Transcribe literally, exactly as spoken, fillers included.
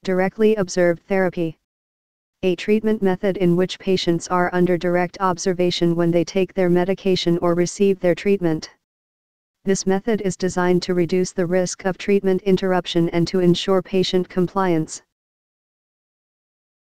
Directly observed therapy. A treatment method in which patients are under direct observation when they take their medication or receive their treatment. This method is designed to reduce the risk of treatment interruption and to ensure patient compliance.